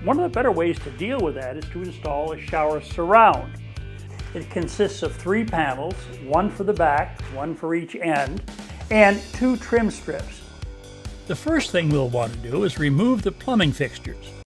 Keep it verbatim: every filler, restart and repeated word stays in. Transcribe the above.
One of the better ways to deal with that is to install a shower surround. It consists of three panels, one for the back, one for each end, and two trim strips. The first thing we'll want to do is remove the plumbing fixtures.